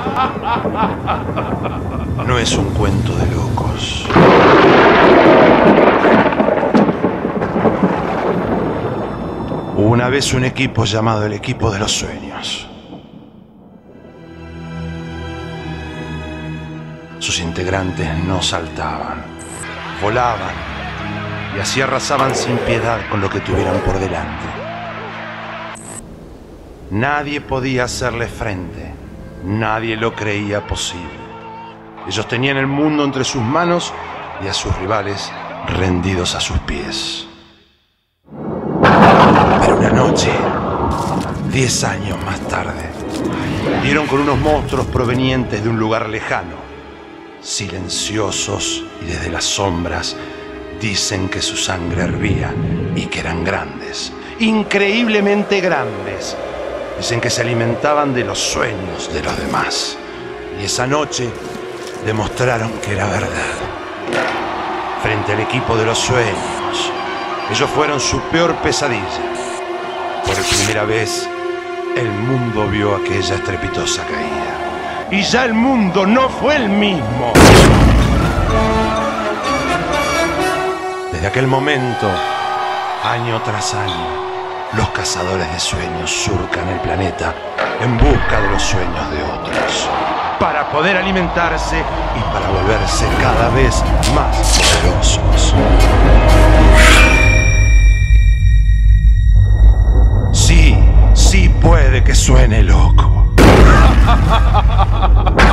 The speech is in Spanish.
No es un cuento de locos. Hubo una vez un equipo llamado el equipo de los sueños. Sus integrantes no saltaban, volaban y así arrasaban sin piedad con lo que tuvieran por delante. Nadie podía hacerle frente, nadie lo creía posible. Ellos tenían el mundo entre sus manos y a sus rivales rendidos a sus pies. Pero una noche, 10 años más tarde, dieron con unos monstruos provenientes de un lugar lejano. Silenciosos y desde las sombras dicen que su sangre hervía y que eran grandes, increíblemente grandes. Dicen que se alimentaban de los sueños de los demás. Y esa noche demostraron que era verdad. Frente al equipo de los sueños, ellos fueron su peor pesadilla. Por primera vez, el mundo vio aquella estrepitosa caída. Y ya el mundo no fue el mismo. Desde aquel momento, año tras año, los cazadores de sueños surcan el planeta en busca de los sueños de otros, para poder alimentarse y para volverse cada vez más poderosos. Sí, sí puede que suene loco.